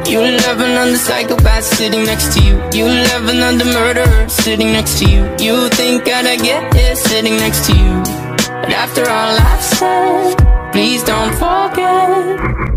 You love another psychopath sitting next to you. You love another murderer sitting next to you. You think I'd get it sitting next to you. But after all I've said, please don't forget